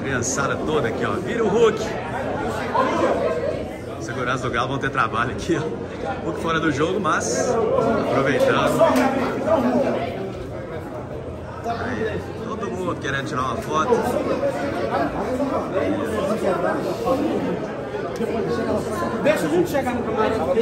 Criançada toda aqui, ó. Vira o Hulk. Segurança do Galo vão ter trabalho aqui, ó. Hulk fora do jogo, mas aproveitando. Aí, todo mundo querendo tirar uma foto. Deixa a gente chegar no camarão.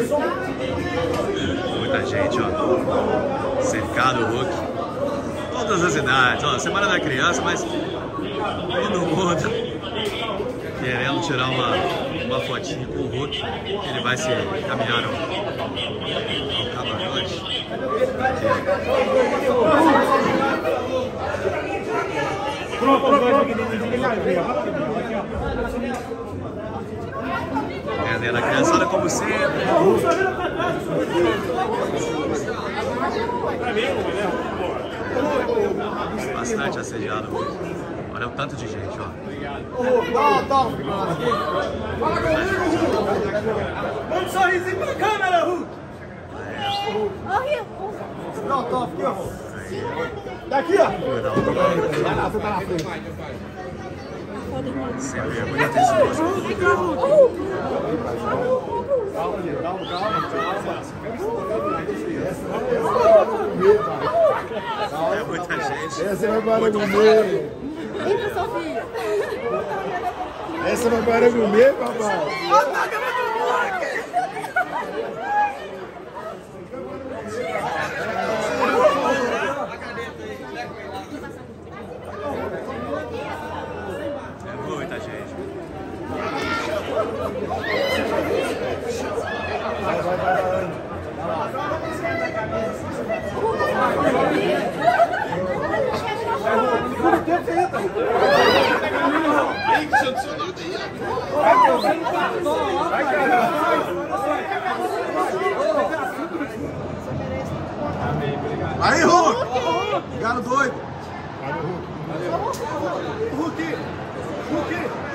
Muita gente, ó. Cercado o Hulk. Todas as idades, ó. Semana da criança, mas todo mundo querendo tirar uma fotinha com o Hulk. Ele vai se caminhar ao camarote. Entendendo a criançada como sempre. Bastante assediado. Olha o tanto de gente, ó. Manda um sorrisinho pra câmera, Hulk. Não, tô aqui, ó. Daqui, ó. Vai lá, você tá na frente. Sempre é bonito esse moço. É muita gente. Essa vai para comer. Entra, Sofia. Essa vai para comer, papai. É muita gente. Aí, Hulk! Galo doido! Hulk! Hulk!